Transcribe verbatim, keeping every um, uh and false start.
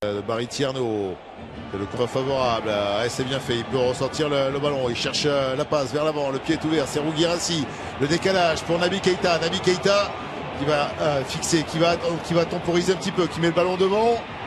Barry Tierno, le contre favorable, ah, c'est bien fait, il peut ressortir le, le ballon, il cherche la passe vers l'avant, le pied est ouvert, c'est Rouguirassi, le décalage pour Naby Keita, Naby Keita qui va euh, fixer, qui va, qui va temporiser un petit peu, qui met le ballon devant.